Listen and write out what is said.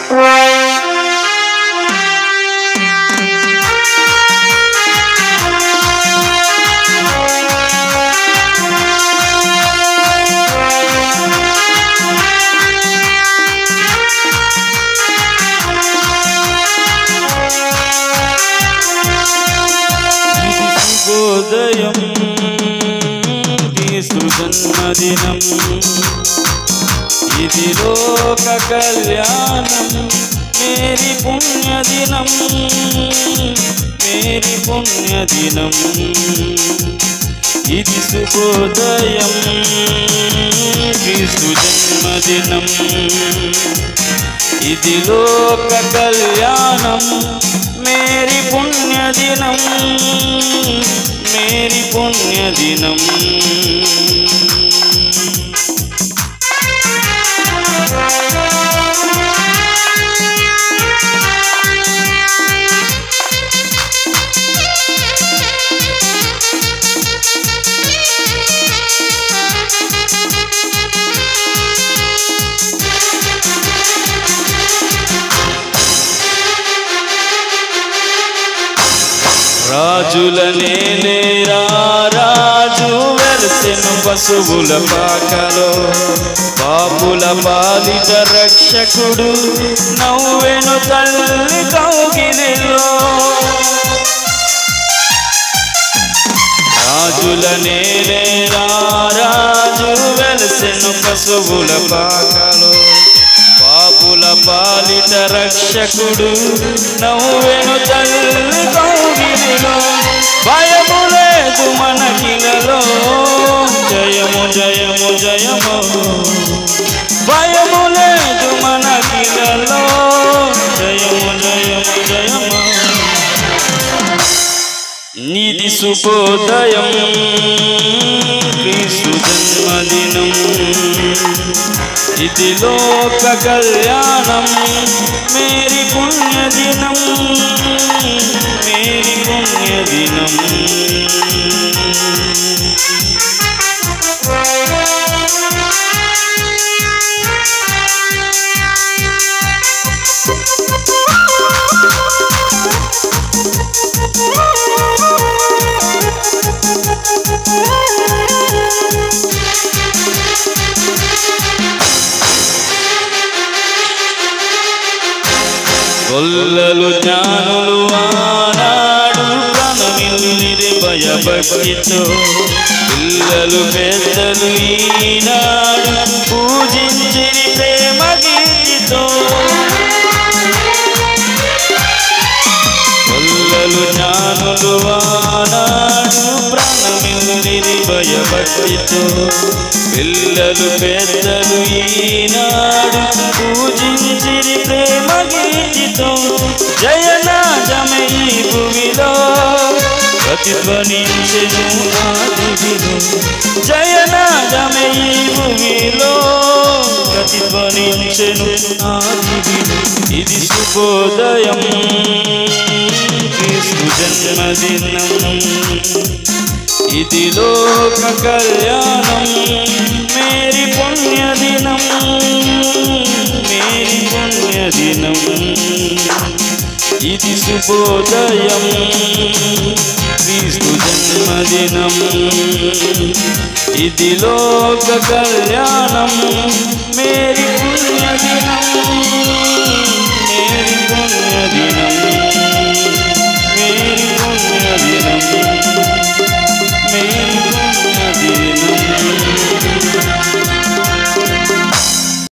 శుభోదయం క్రీస్తు జన్మదినం ఇది లోక కళ్యాణం మేరీ పుణ్యదినం మేరీ పుణ్యదినం ఇది శుభోదయం క్రీస్తు జన్మదినం ఇది లోక కళ్యాణం మేరీ పుణ్యదినం మేరీ పుణ్యదినం రాజుల నేలేరా రాజు వెలసెను పశువుల పాకలో పాపుల పాలిట రక్షకుడు నవ్వెను తల్లి కౌగిలిలో రాజుల నేలేరా రాజు వెలసెను పశువుల పాకలో పాపుల పాలిట రక్షకుడు నవ్వెను తల్లి కౌగిలిలో భయము లేదు మనకిలలో జయము జయము జయము భయము లేదు మనకిలలో జయము జయము జయము నీది శుభోదయం క్రీస్తు జన్మదినం ఇది లోక కళ్యాణం మేరీ పుణ్యదినం మేరీ పుణ్యదినం గొల్లలు జ్ఞానులు ఆనాడు ప్రణమిల్లిరి భయభక్తితో పిల్లలు పెద్దలు ఈనాడు పూజించిరి ప్రేమ గీతితో గొల్లలు జ్ఞానులు ఆనాడు ప్రణమిల్లిరి భయభక్తితో పిల్లలు పెద్దలు ఈనాడు పూజించిరి ప్రేమ గీతితో జయనాదమే ఈ భూమిలో ప్రతిధ్వనించెను ఆదివిలో జయనాదమే ఈ భూమిలో ప్రతిధ్వనించెను ఆదివిలో ఇది శుభోదయం క్రీస్తు జన్మదినం ఇది లోక కళ్యాణం మేరీ పుణ్యదినం మేరీ పుణ్యదినం ఇది శుభోదయం క్రీస్తు జన్మదినం ఇది లోక కళ్యాణం మేరీ పుణ్యదినం